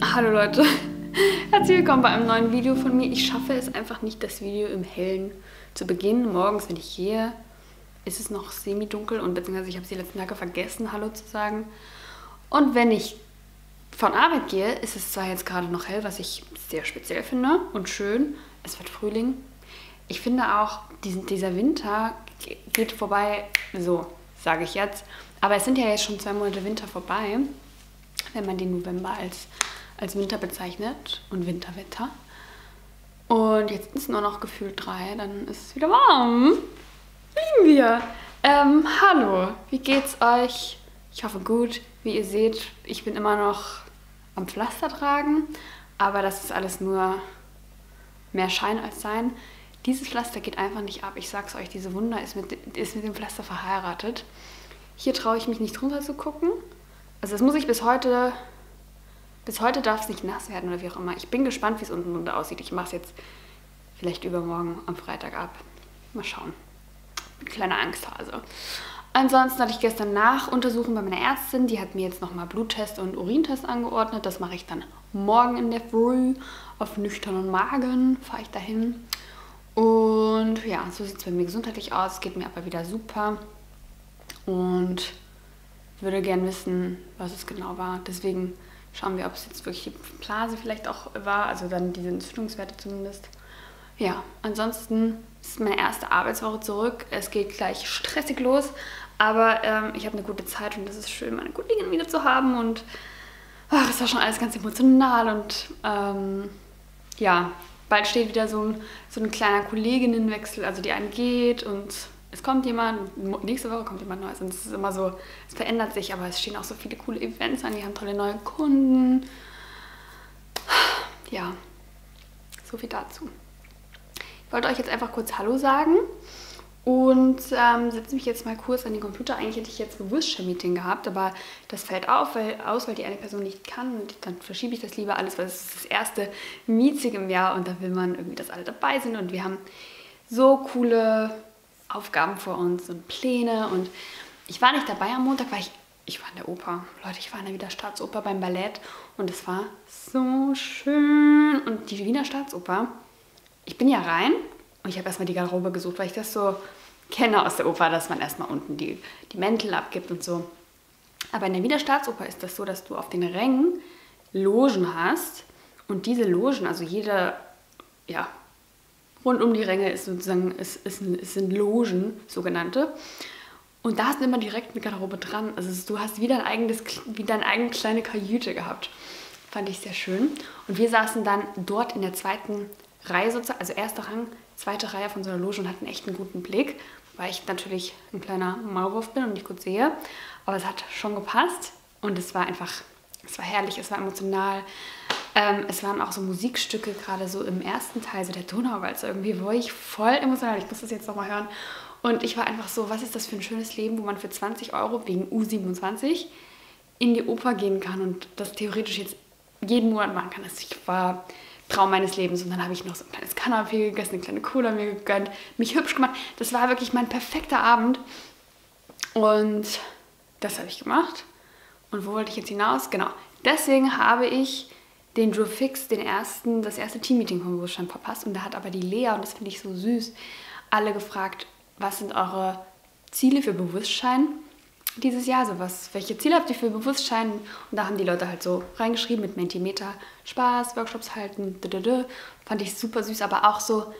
Hallo Leute, herzlich willkommen bei einem neuen Video von mir. Ich schaffe es einfach nicht, das Video im Hellen zu beginnen. Morgens, wenn ich gehe, ist es noch semi-dunkel und beziehungsweise ich habe es die letzten Tage vergessen, Hallo zu sagen. Und wenn ich von Arbeit gehe, ist es zwar jetzt gerade noch hell, was ich sehr speziell finde und schön. Es wird Frühling. Ich finde auch, dieser Winter geht vorbei, so sage ich jetzt. Aber es sind ja jetzt schon 2 Monate Winter vorbei, wenn man den November als Winter bezeichnet und Winterwetter. Und jetzt ist nur noch gefühlt 3, dann ist es wieder warm. Lieben wir. Hallo, wie geht's euch? Ich hoffe gut. Wie ihr seht, ich bin immer noch am Pflaster tragen, aber das ist alles nur mehr Schein als Sein. Dieses Pflaster geht einfach nicht ab. Ich sag's euch, diese Wunde ist mit dem Pflaster verheiratet. Hier traue ich mich nicht drunter zu gucken. Also das muss ich bis heute darf es nicht nass werden oder wie auch immer. Ich bin gespannt, wie es unten drunter aussieht. Ich mache es jetzt vielleicht übermorgen am Freitag ab. Mal schauen. Kleine Angsthase. Ansonsten hatte ich gestern Nachuntersuchung bei meiner Ärztin. Die hat mir jetzt nochmal Bluttest und Urintest angeordnet. Das mache ich dann morgen in der Früh. Auf nüchternen Magen fahre ich dahin. Und ja, so sieht es bei mir gesundheitlich aus. Es geht mir aber wieder super. Und würde gern wissen, was es genau war. Deswegen schauen wir, ob es jetzt wirklich die Blase vielleicht auch war. Also dann diese Entzündungswerte zumindest. Ja, ansonsten ist meine erste Arbeitswoche zurück. Es geht gleich stressig los. Aber ich habe eine gute Zeit und es ist schön, meine Kolleginnen wieder zu haben. Und es war schon alles ganz emotional. Und ja, bald steht wieder so ein kleiner Kolleginnenwechsel. Also die eine geht und es kommt jemand, nächste Woche kommt jemand Neues. Und es ist immer so, es verändert sich, aber es stehen auch so viele coole Events an. Die haben tolle neue Kunden. Ja, so viel dazu. Ich wollte euch jetzt einfach kurz Hallo sagen und setze mich jetzt mal kurz an den Computer. Eigentlich hätte ich jetzt Bewusstsein-Meeting gehabt, aber das fällt weil die eine Person nicht kann. Und dann verschiebe ich das lieber alles, weil es ist das erste Meeting im Jahr und da will man irgendwie, dass alle dabei sind. Und wir haben so coole Aufgaben vor uns und Pläne. Und ich war nicht dabei am Montag, weil ich war in der Oper. Leute, ich war in der Wiener Staatsoper beim Ballett und es war so schön. Und die Wiener Staatsoper, ich bin ja rein und ich habe erstmal die Garderobe gesucht, weil ich das so kenne aus der Oper, dass man erstmal unten die Mäntel abgibt und so. Aber in der Wiener Staatsoper ist das so, dass du auf den Rängen Logen hast und diese Logen, also jede, ja, rund um die Ränge ist sozusagen, es sind Logen, sogenannte. Und da hast du immer direkt eine Garderobe dran. Also du hast wie deine eigene kleine Kajüte gehabt. Fand ich sehr schön. Und wir saßen dann dort in der zweiten Reihe sozusagen, also erster Rang, zweite Reihe von so einer Loge und hatten echt einen guten Blick, weil ich natürlich ein kleiner Maulwurf bin und nicht gut sehe. Aber es hat schon gepasst und es war herrlich, es war emotional. Es waren auch so Musikstücke, gerade so im ersten Teil, so der Donauwalzer irgendwie, wo ich voll emotional, ich muss das jetzt nochmal hören. Und ich war einfach so, was ist das für ein schönes Leben, wo man für 20 € wegen U27 in die Oper gehen kann und das theoretisch jetzt jeden Monat machen kann. Das war Traum meines Lebens. Und dann habe ich noch so ein kleines Kanapé gegessen, eine kleine Cola mir gegönnt, mich hübsch gemacht. Das war wirklich mein perfekter Abend. Und das habe ich gemacht. Und wo wollte ich jetzt hinaus? Genau. Deswegen habe ich den Drew Fix, das erste Teammeeting vom Bewusstsein verpasst. Und da hat aber die Lea, und das finde ich so süß, alle gefragt, was sind eure Ziele für Bewusstsein dieses Jahr? Also welche Ziele habt ihr für Bewusstsein? Und da haben die Leute halt so reingeschrieben mit Mentimeter, Spaß, Workshops halten, fand ich super süß. Aber auch so,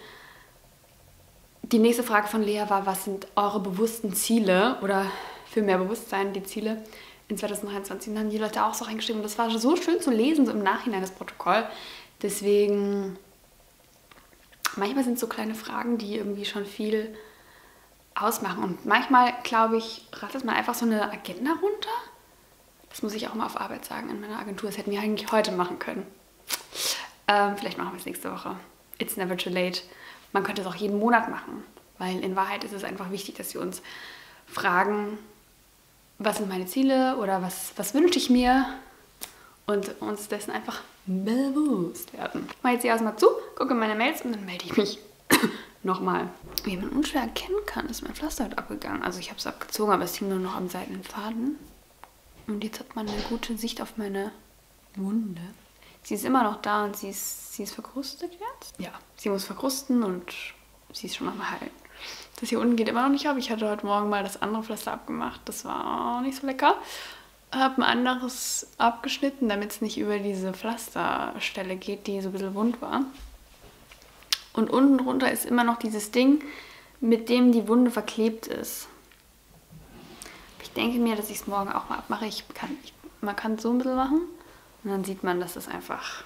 die nächste Frage von Lea war, was sind eure bewussten Ziele oder für mehr Bewusstsein die Ziele in 2023? Und dann haben die Leute auch so reingeschrieben. Und das war so schön zu lesen, so im Nachhinein das Protokoll. Deswegen, manchmal sind es so kleine Fragen, die irgendwie schon viel ausmachen. Und manchmal, glaube ich, rattert man einfach so eine Agenda runter. Das muss ich auch mal auf Arbeit sagen in meiner Agentur. Das hätten wir eigentlich heute machen können. Vielleicht machen wir es nächste Woche. It's never too late. Man könnte es auch jeden Monat machen, weil in Wahrheit ist es einfach wichtig, dass wir uns fragen, was sind meine Ziele oder was wünsche ich mir und uns dessen einfach bewusst werden. Ich mache jetzt hier erstmal zu, gucke meine Mails und dann melde ich mich nochmal. Wie man unschwer erkennen kann, ist mein Pflaster heute abgegangen. Also ich habe es abgezogen, aber es hing nur noch am seidenen Faden. Und jetzt hat man eine gute Sicht auf meine Wunde. sie ist immer noch da und sie ist verkrustet jetzt. Ja, sie muss verkrusten und sie ist schon am Heilen. Das hier unten geht immer noch nicht ab. Ich hatte heute Morgen mal das andere Pflaster abgemacht. Das war auch nicht so lecker. Habe ein anderes abgeschnitten, damit es nicht über diese Pflasterstelle geht, die so ein bisschen wund war. Und unten drunter ist immer noch dieses Ding, mit dem die Wunde verklebt ist. Ich denke mir, dass ich es morgen auch mal abmache. Man kann es so ein bisschen machen und dann sieht man, dass es einfach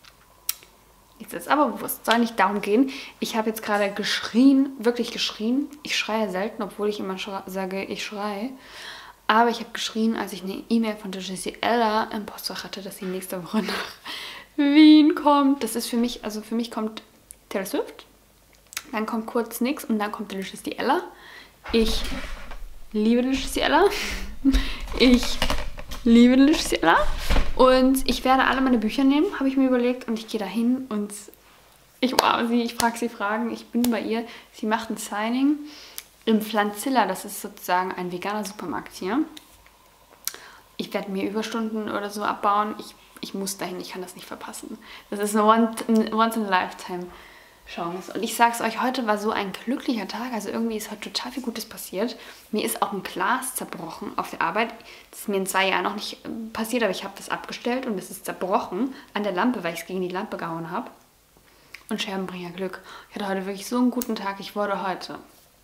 nichts ist. Aber es soll nicht darum gehen. Ich habe jetzt gerade geschrien, wirklich geschrien. Ich schreie selten, obwohl ich immer sage, ich schreie. Aber ich habe geschrien, als ich eine E-Mail von der Ella im Postfach hatte, dass sie nächste Woche nach Wien kommt. Das ist für mich, also für mich kommt Taylor Swift, dann kommt kurz nix und dann kommt Ella. Ich liebe Ella. Ich liebe Ella. Und ich werde alle meine Bücher nehmen, habe ich mir überlegt. Und ich gehe dahin und ich frage sie Fragen. Ich bin bei ihr. Sie macht ein Signing im Pflanzilla. Das ist sozusagen ein veganer Supermarkt hier. Ich werde mir Überstunden oder so abbauen. Ich muss dahin, ich kann das nicht verpassen. Das ist eine Once-in-a-Lifetime-Chance. Und ich sage es euch, heute war so ein glücklicher Tag. Also irgendwie ist heute total viel Gutes passiert. Mir ist auch ein Glas zerbrochen auf der Arbeit. Das ist mir in 2 Jahren noch nicht passiert, aber ich habe das abgestellt und es ist zerbrochen an der Lampe, weil ich es gegen die Lampe gehauen habe. Und Scherben bringen ja Glück. Ich hatte heute wirklich so einen guten Tag. Ich wurde heute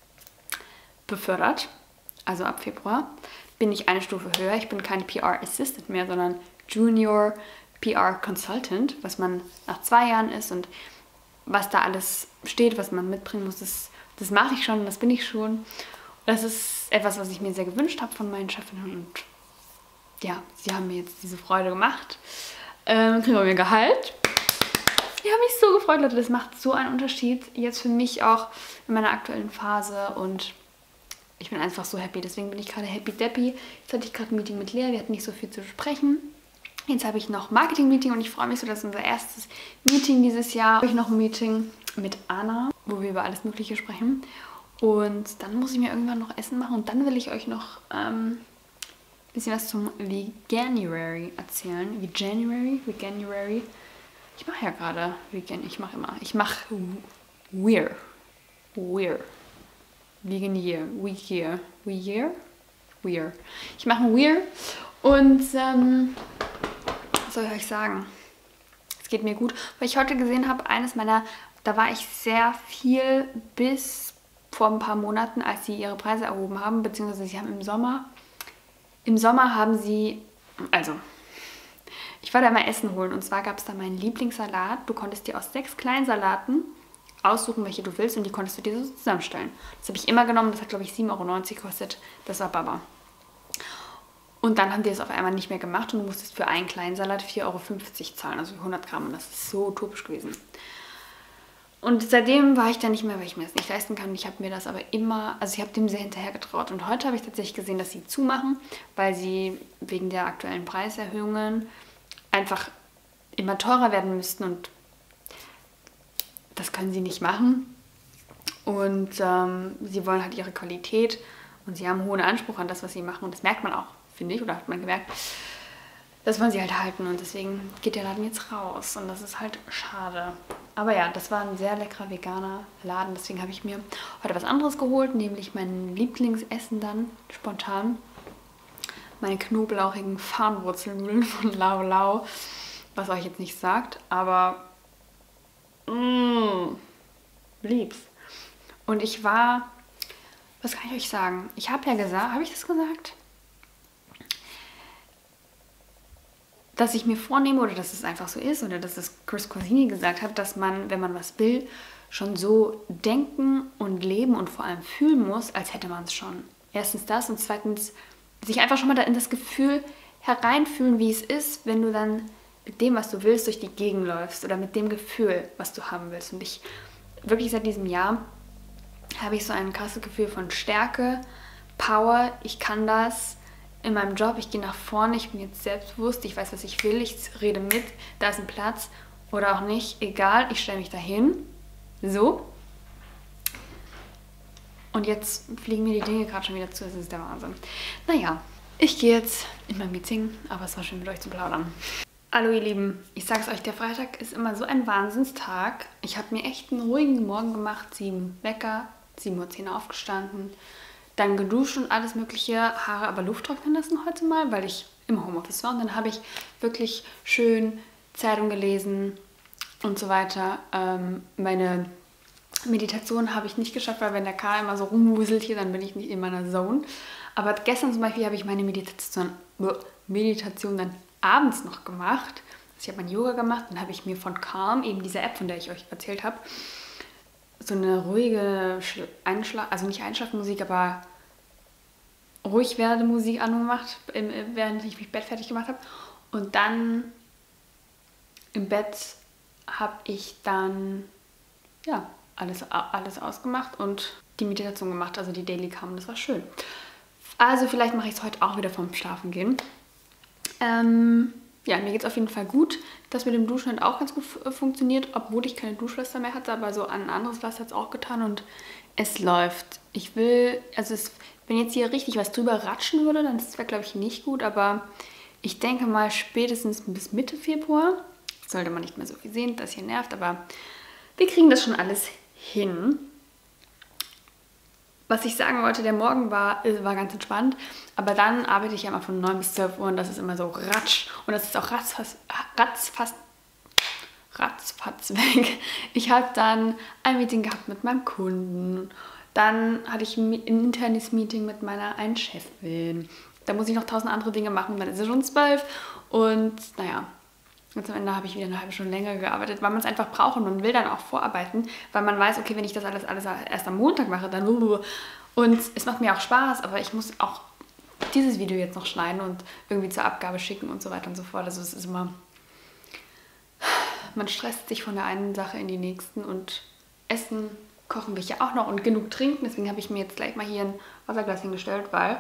befördert. Also ab Februar bin ich eine Stufe höher. Ich bin keine PR Assistant mehr, sondern Junior PR Consultant, was man nach 2 Jahren ist und was da alles steht, was man mitbringen muss, das mache ich schon, das bin ich schon. Das ist etwas, was ich mir sehr gewünscht habe von meinen Chefinnen und ja, sie haben mir jetzt diese Freude gemacht. Kriegen wir mir Gehalt. Ich habe mich so gefreut, Leute, das macht so einen Unterschied jetzt für mich auch in meiner aktuellen Phase und ich bin einfach so happy, deswegen bin ich gerade happy-deppy. Jetzt hatte ich gerade ein Meeting mit Lea, wir hatten nicht so viel zu besprechen. Jetzt habe ich noch Marketing-Meeting und ich freue mich so, dass unser erstes Meeting dieses Jahr. Habe ich noch ein Meeting mit Anna, wo wir über alles Mögliche sprechen. Und dann muss ich mir irgendwann noch Essen machen und dann will ich euch noch ein bisschen was zum Veganuary erzählen. Veganuary. Ich mache ja gerade Vegan, ich mache Weir. Vegan Year. Weir. Ich mache ein Weir und was soll ich euch sagen? Es geht mir gut, weil ich heute gesehen habe, da war ich sehr viel bis vor ein paar Monaten, als sie ihre Preise erhoben haben, beziehungsweise sie haben im Sommer haben sie, also ich war da mal Essen holen und zwar gab es da meinen Lieblingssalat. Du konntest dir aus 6 kleinen Salaten aussuchen, welche du willst und die konntest du dir so zusammenstellen. Das habe ich immer genommen, das hat glaube ich 7,90 € gekostet, das war Baba. Und dann haben die es auf einmal nicht mehr gemacht und du musstest für einen kleinen Salat 4,50 € zahlen, also 100 Gramm und das ist so utopisch gewesen. Und seitdem war ich da nicht mehr, weil ich mir das nicht leisten kann. Und ich habe mir das aber immer, also ich habe dem sehr hinterher getraut. Und heute habe ich tatsächlich gesehen, dass sie zumachen, weil sie wegen der aktuellen Preiserhöhungen einfach immer teurer werden müssten und das können sie nicht machen. Und sie wollen halt ihre Qualität und sie haben einen hohen Anspruch an das, was sie machen. Und das merkt man auch, finde ich, oder hat man gemerkt. Das wollen sie halt halten und deswegen geht der Laden jetzt raus und das ist halt schade. Aber ja, das war ein sehr leckerer veganer Laden, deswegen habe ich mir heute was anderes geholt, nämlich mein Lieblingsessen dann, spontan. Meine knoblauchigen Farnwurzelnudeln von Lau Lau, was euch jetzt nicht sagt, aber lieb's. Und ich war, was kann ich euch sagen? Ich habe ja gesagt, habe ich das gesagt? Dass ich mir vornehme oder dass es einfach so ist oder dass es Chris Corsini gesagt hat, dass man, wenn man was will, schon so denken und leben und vor allem fühlen muss, als hätte man es schon. Erstens das und zweitens sich einfach schon mal in das Gefühl hereinfühlen, wie es ist, wenn du dann mit dem, was du willst, durch die Gegend läufst oder mit dem Gefühl, was du haben willst. Und ich, wirklich seit diesem Jahr, habe ich so ein krasses Gefühl von Stärke, Power, ich kann das. In meinem Job, ich gehe nach vorne, ich bin jetzt selbstbewusst, ich weiß, was ich will, ich rede mit, da ist ein Platz oder auch nicht, egal, ich stelle mich dahin, so. Und jetzt fliegen mir die Dinge gerade schon wieder zu, das ist der Wahnsinn. Naja, ich gehe jetzt in mein Meeting, aber es war schön mit euch zu plaudern. Hallo ihr Lieben, ich sag's euch, der Freitag ist immer so ein Wahnsinnstag. Ich habe mir echt einen ruhigen Morgen gemacht, 7 Wecker, 7:10 Uhr aufgestanden, dann geduscht und alles mögliche, Haare aber Luft trocknen lassen heute mal, weil ich im Homeoffice war. Und dann habe ich wirklich schön Zeitung gelesen und so weiter. Meine Meditation habe ich nicht geschafft, weil wenn der Karl immer so rumwuselt hier, dann bin ich nicht in meiner Zone. Aber gestern zum Beispiel habe ich meine Meditation dann abends noch gemacht. Also ich habe mein Yoga gemacht, dann habe ich mir von Calm, eben diese App, von der ich euch erzählt habe, so eine ruhige also nicht Einschlafmusik, aber ruhig werdende Musik angemacht, während ich mich Bett fertig gemacht habe. Und dann im Bett habe ich dann ja alles ausgemacht und die Meditation gemacht, also die Daily Calm, das war schön. Also vielleicht mache ich es heute auch wieder vorm Schlafengehen. Ja, mir geht es auf jeden Fall gut. Das mit dem Duschen hat auch ganz gut funktioniert, obwohl ich keine Duschwasser mehr hatte, aber so ein anderes Wasser hat es auch getan und es läuft. Wenn jetzt hier richtig was drüber ratschen würde, dann wäre, glaube ich, nicht gut, aber ich denke mal spätestens bis Mitte Februar sollte man nicht mehr so viel sehen, das hier nervt, aber wir kriegen das schon alles hin. Was ich sagen wollte, der Morgen war ganz entspannt, aber dann arbeite ich ja immer von 9 bis 12 Uhr und das ist immer so ratsch und das ist auch ratzfatz weg. Ich habe dann ein Meeting gehabt mit meinem Kunden, dann hatte ich ein internes Meeting mit meiner einen Chefin, da muss ich noch 1000 andere Dinge machen, dann ist es schon 12 und naja. Und am Ende habe ich wieder eine halbe Stunde länger gearbeitet, weil man es einfach braucht und man will dann auch vorarbeiten, weil man weiß, okay, wenn ich das alles erst am Montag mache, dann und es macht mir auch Spaß, aber ich muss auch dieses Video jetzt noch schneiden und irgendwie zur Abgabe schicken und so weiter und so fort. Also es ist immer, man stresst sich von der einen Sache in die nächsten und Essen kochen will ich ja auch noch und genug trinken, deswegen habe ich mir jetzt gleich mal hier ein Wasserglas hingestellt, weil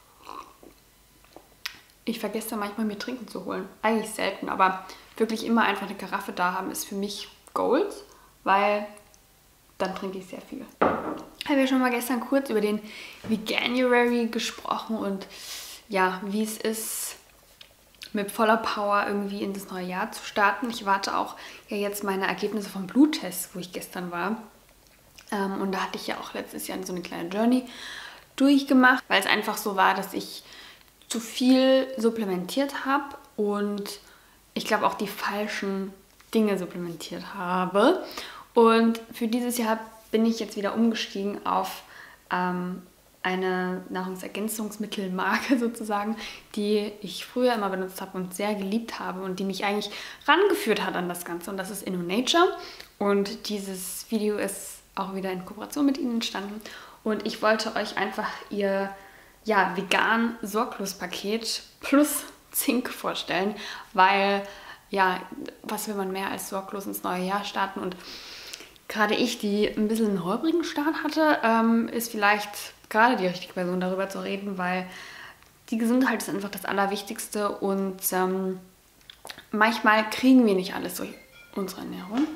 ich vergesse da manchmal mir Trinken zu holen. Eigentlich selten, aber wirklich immer einfach eine Karaffe da haben ist für mich Gold, weil dann trinke ich sehr viel. Ich habe ja schon mal gestern kurz über den Veganuary gesprochen und ja, wie es ist, mit voller Power irgendwie in das neue Jahr zu starten. Ich warte auch ja jetzt meine Ergebnisse vom Bluttest, wo ich gestern war. Und da hatte ich ja auch letztes Jahr so eine kleine Journey durchgemacht, weil es einfach so war, dass ich zu viel supplementiert habe und ich glaube auch die falschen Dinge supplementiert habe. Und für dieses Jahr bin ich jetzt wieder umgestiegen auf eine Nahrungsergänzungsmittelmarke sozusagen, die ich früher immer benutzt habe und sehr geliebt habe und die mich eigentlich rangeführt hat an das Ganze. Und das ist InnoNature. Und dieses Video ist auch wieder in Kooperation mit ihnen entstanden. Und ich wollte euch einfach ihr vegan Sorglos-Paket plus Zink vorstellen, weil, ja, was will man mehr als sorglos ins neue Jahr starten und gerade ich, die ein bisschen einen holprigen Start hatte, ist vielleicht gerade die richtige Person, darüber zu reden, weil die Gesundheit ist einfach das Allerwichtigste und manchmal kriegen wir nicht alles durch unsere Ernährung.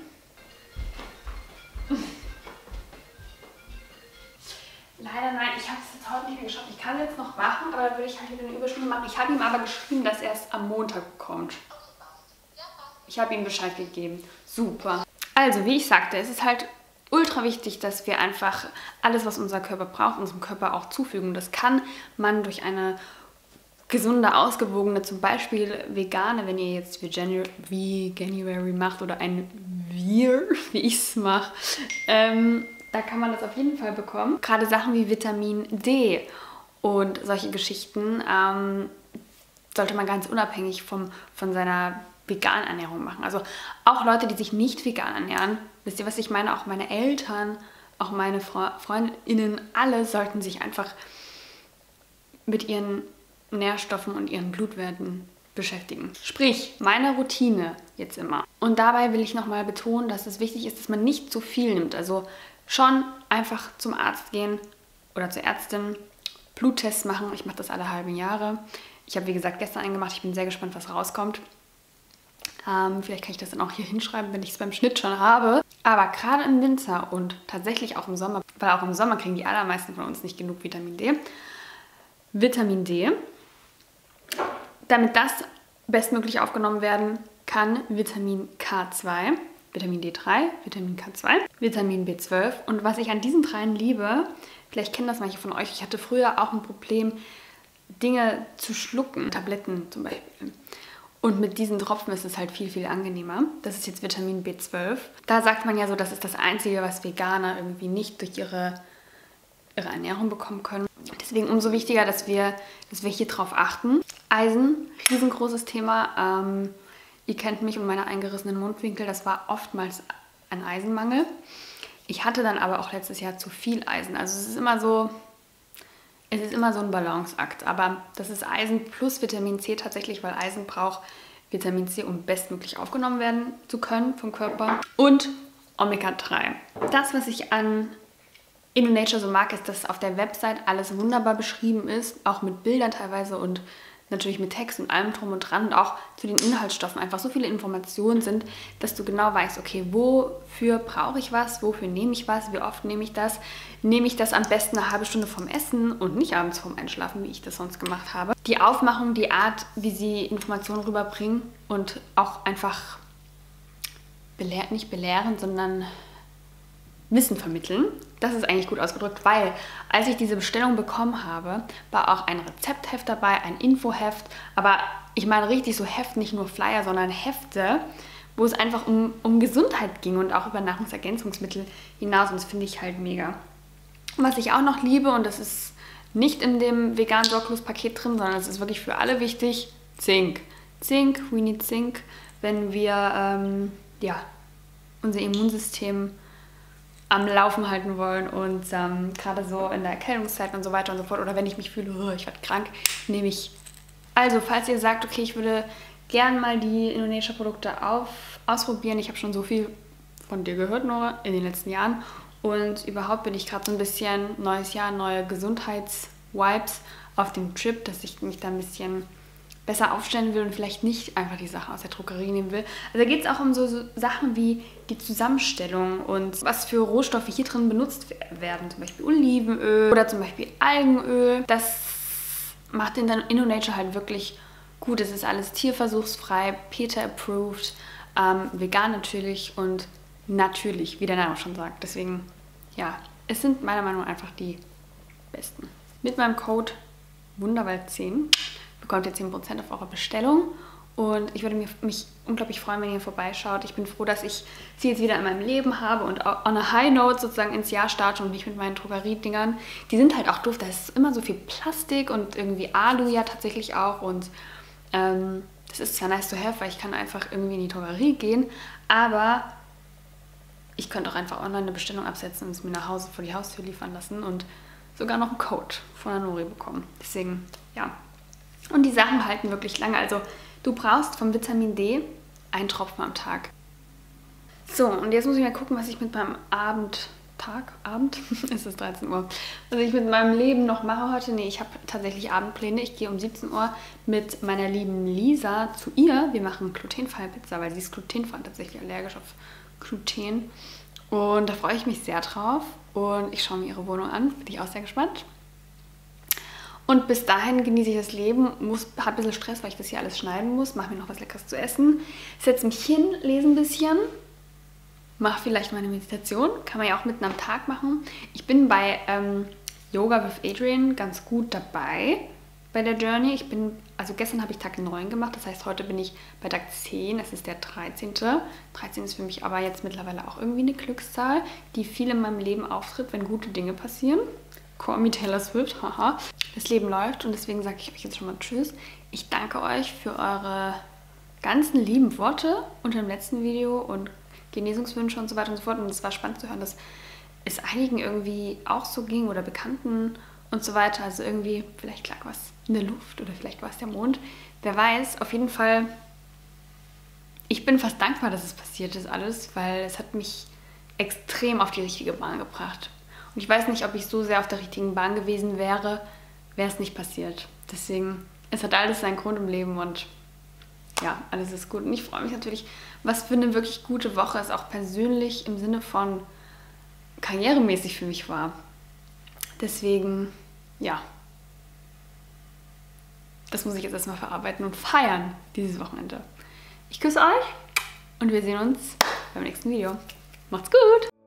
Leider nein, ich habe es jetzt heute nicht mehr geschafft. Ich kann es jetzt noch machen, aber dann würde ich halt wieder eine Überstunde machen. Ich habe ihm aber geschrieben, dass er es am Montag bekommt. Ich habe ihm Bescheid gegeben. Super. Also, wie ich sagte, es ist halt ultra wichtig, dass wir einfach alles, was unser Körper braucht, unserem Körper auch zufügen. Das kann man durch eine gesunde, ausgewogene, zum Beispiel vegane, wenn ihr jetzt Veganuary macht oder ein Wir, wie ich es mache, da kann man das auf jeden Fall bekommen. Gerade Sachen wie Vitamin D und solche Geschichten sollte man ganz unabhängig von seiner veganen Ernährung machen. Also auch Leute, die sich nicht vegan ernähren, wisst ihr, was ich meine? Auch meine Eltern, auch meine FreundInnen, alle sollten sich einfach mit ihren Nährstoffen und ihren Blutwerten beschäftigen. Sprich, meine Routine jetzt immer. Und dabei will ich nochmal betonen, dass es wichtig ist, dass man nicht zu viel nimmt. Also schon einfach zum Arzt gehen oder zur Ärztin, Bluttests machen. Ich mache das alle halben Jahre. Ich habe, wie gesagt, gestern einen gemacht. Ich bin sehr gespannt, was rauskommt. Vielleicht kann ich das dann auch hier hinschreiben, wenn ich es beim Schnitt schon habe. Aber gerade im Winter und tatsächlich auch im Sommer, weil auch im Sommer kriegen die allermeisten von uns nicht genug Vitamin D. Vitamin D, damit das bestmöglich aufgenommen werden kann Vitamin K2, Vitamin D3, Vitamin K2, Vitamin B12. Und was ich an diesen dreien liebe, vielleicht kennen das manche von euch, ich hatte früher auch ein Problem, Dinge zu schlucken, Tabletten zum Beispiel. Und mit diesen Tropfen ist es halt viel, viel angenehmer. Das ist jetzt Vitamin B12. Da sagt man ja so, das ist das Einzige, was Veganer irgendwie nicht durch ihre Ernährung bekommen können. Deswegen umso wichtiger, dass wir hier drauf achten. Eisen, riesengroßes Thema. Ihr kennt mich und meine eingerissenen Mundwinkel. Das war oftmals ein Eisenmangel. Ich hatte dann aber auch letztes Jahr zu viel Eisen. Also es ist immer so ein Balanceakt. Aber das ist Eisen plus Vitamin C tatsächlich, weil Eisen braucht Vitamin C, um bestmöglich aufgenommen werden zu können vom Körper. Und Omega-3. Das, was ich an InnoNature so mag, ist, dass auf der Website alles wunderbar beschrieben ist, auch mit Bildern teilweise und natürlich mit Text und allem drum und dran und auch zu den Inhaltsstoffen einfach so viele Informationen sind, dass du genau weißt, okay, wofür brauche ich was, wofür nehme ich was, wie oft nehme ich das? Nehme ich das am besten eine halbe Stunde vorm Essen und nicht abends vorm Einschlafen, wie ich das sonst gemacht habe. Die Aufmachung, die Art, wie sie Informationen rüberbringen und auch einfach nicht belehren, sondern Wissen vermitteln. Das ist eigentlich gut ausgedrückt, weil als ich diese Bestellung bekommen habe, war auch ein Rezeptheft dabei, ein Infoheft, aber ich meine richtig so Heft, nicht nur Flyer, sondern Hefte, wo es einfach um Gesundheit ging und auch über Nahrungsergänzungsmittel hinaus und das finde ich halt mega. Und was ich auch noch liebe, und das ist nicht in dem veganen Sorglos-Paket drin, sondern es ist wirklich für alle wichtig, Zink. Zink, we need Zink, wenn wir unser Immunsystem am Laufen halten wollen und gerade so in der Erkältungszeit und so weiter und so fort oder wenn ich mich fühle, oh, ich werde krank, nehme ich. Also, falls ihr sagt, okay, ich würde gern mal die InnoNature-Produkte ausprobieren, ich habe schon so viel von dir gehört, Nora, in den letzten Jahren und überhaupt bin ich gerade so ein bisschen neues Jahr, neue Gesundheits-Vibes auf dem Trip, dass ich mich da ein bisschen besser aufstellen will und vielleicht nicht einfach die Sachen aus der Drogerie nehmen will. Also da geht es auch um so Sachen wie die Zusammenstellung und was für Rohstoffe hier drin benutzt werden. Zum Beispiel Olivenöl oder zum Beispiel Algenöl. Das macht den dann InnoNature halt wirklich gut. Es ist alles tierversuchsfrei, PETA-approved, vegan natürlich und natürlich, wie der Name schon sagt. Deswegen, ja, es sind meiner Meinung nach einfach die besten. Mit meinem Code Wunderwald10 bekommt ihr 10% auf eure Bestellung und ich würde mich unglaublich freuen, wenn ihr vorbeischaut. Ich bin froh, dass ich sie jetzt wieder in meinem Leben habe und on a high note sozusagen ins Jahr starte und nicht mit meinen Drogeriedingern. Die sind halt auch doof, da ist immer so viel Plastik und irgendwie Alu ja tatsächlich auch und das ist zwar nice to have, weil ich kann einfach irgendwie in die Drogerie gehen, aber ich könnte auch einfach online eine Bestellung absetzen und es mir nach Hause vor die Haustür liefern lassen und sogar noch einen Code von der Nori bekommen. Deswegen, ja. Und die Sachen halten wirklich lange. Also du brauchst vom Vitamin D einen Tropfen am Tag. So, und jetzt muss ich mal gucken, was ich mit meinem Abend, ist es 13 Uhr, was ich mit meinem Leben noch mache heute. Nee, ich habe tatsächlich Abendpläne. Ich gehe um 17 Uhr mit meiner lieben Lisa zu ihr. Wir machen glutenfreie Pizza, weil sie ist glutenfrei und tatsächlich allergisch auf Gluten. Und da freue ich mich sehr drauf. Und ich schaue mir ihre Wohnung an. Bin ich auch sehr gespannt. Und bis dahin genieße ich das Leben, habe ein bisschen Stress, weil ich das hier alles schneiden muss, mache mir noch was Leckeres zu essen, setze mich hin, lese ein bisschen, mache vielleicht meine Meditation, kann man ja auch mitten am Tag machen. Ich bin bei Yoga with Adriene ganz gut dabei bei der Journey. Also gestern habe ich Tag 9 gemacht, das heißt heute bin ich bei Tag 10, es ist der 13. 13 ist für mich aber jetzt mittlerweile auch irgendwie eine Glückszahl, die viel in meinem Leben auftritt, wenn gute Dinge passieren. Call me Taylor Swift, haha. Das Leben läuft und deswegen sage ich euch jetzt schon mal Tschüss. Ich danke euch für eure ganzen lieben Worte unter dem letzten Video und Genesungswünsche und so weiter und so fort. Und es war spannend zu hören, dass es einigen irgendwie auch so ging oder Bekannten und so weiter. Also irgendwie, vielleicht lag was in der Luft oder vielleicht war es der Mond. Wer weiß, auf jeden Fall, ich bin fast dankbar, dass es passiert ist alles, weil es hat mich extrem auf die richtige Bahn gebracht. Und ich weiß nicht, ob ich so sehr auf der richtigen Bahn gewesen wäre, wäre es nicht passiert. Deswegen, es hat alles seinen Grund im Leben und ja, alles ist gut. Und ich freue mich natürlich, was für eine wirklich gute Woche es auch persönlich im Sinne von karrieremäßig für mich war. Deswegen, ja. das muss ich jetzt erstmal verarbeiten und feiern dieses Wochenende. Ich küsse euch und wir sehen uns beim nächsten Video. Macht's gut!